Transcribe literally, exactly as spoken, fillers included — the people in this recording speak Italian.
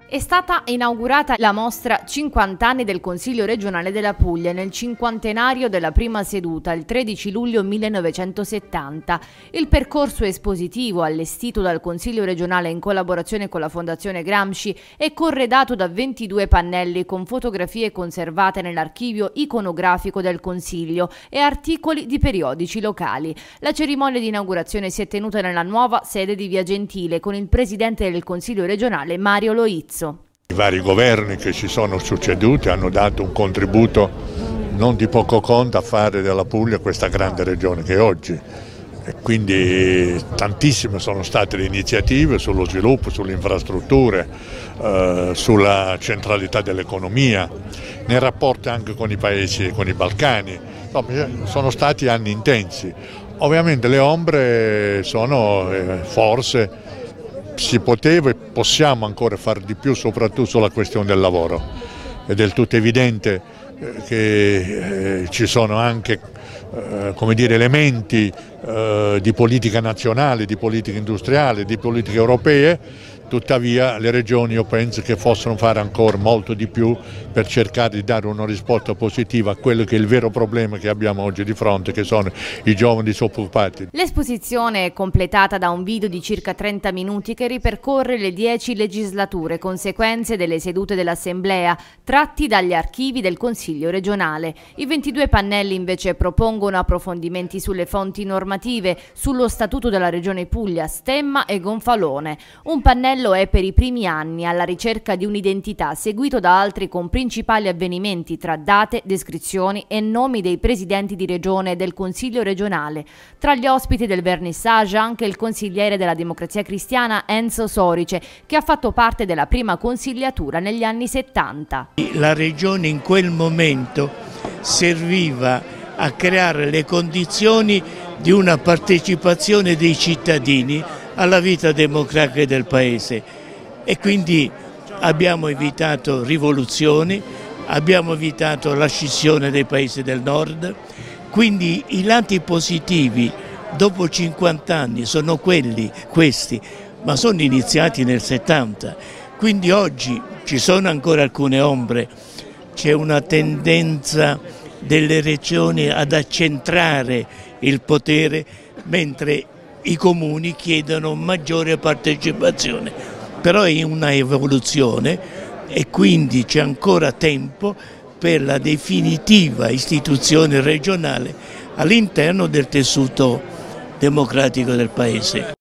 È stata inaugurata la mostra cinquanta anni del Consiglio regionale della Puglia nel cinquantenario della prima seduta, il tredici luglio millenovecentosettanta. Il percorso espositivo allestito dal Consiglio regionale in collaborazione con la Fondazione Gramsci è corredato da ventidue pannelli con fotografie conservate nell'archivio iconografico del Consiglio e articoli di periodici locali. La cerimonia di inaugurazione si è tenuta nella nuova sede di Via Gentile con il presidente del Consiglio regionale Mario Loizzo. I vari governi che si sono succeduti hanno dato un contributo non di poco conto a fare della Puglia questa grande regione che è oggi. E quindi tantissime sono state le iniziative sullo sviluppo, sulle infrastrutture, eh, sulla centralità dell'economia, nei rapporti anche con i paesi, con i Balcani. Insomma, sono stati anni intensi. Ovviamente le ombre sono eh, forse si poteva e possiamo ancora fare di più, soprattutto sulla questione del lavoro. È del tutto evidente che eh, ci sono anche eh, come dire, elementi eh, di politica nazionale, di politica industriale, di politiche europee. Tuttavia le regioni io penso che possono fare ancora molto di più per cercare di dare una risposta positiva a quello che è il vero problema che abbiamo oggi di fronte, che sono i giovani disoccupati. L'esposizione è completata da un video di circa trenta minuti che ripercorre le dieci legislature, conseguenze delle sedute dell'Assemblea, tratti dagli archivi del Consiglio regionale. I ventidue pannelli invece propongono approfondimenti sulle fonti normative, sullo Statuto della Regione Puglia, stemma e gonfalone. Un pannello è per i primi anni, alla ricerca di un'identità, seguito da altri con principali avvenimenti tra date, descrizioni e nomi dei presidenti di regione e del Consiglio regionale. Tra gli ospiti del vernissage anche il consigliere della Democrazia Cristiana Enzo Sorice, che ha fatto parte della prima consigliatura negli anni settanta. La regione in quel momento serviva a creare le condizioni di una partecipazione dei cittadini alla vita democratica del Paese e quindi abbiamo evitato rivoluzioni, abbiamo evitato la scissione dei paesi del nord, quindi i lati positivi dopo cinquanta anni sono quelli, questi, ma sono iniziati nel settanta, quindi oggi ci sono ancora alcune ombre, c'è una tendenza delle regioni ad accentrare il potere mentre i comuni chiedono maggiore partecipazione, però è una evoluzione e quindi c'è ancora tempo per la definitiva istituzione regionale all'interno del tessuto democratico del Paese.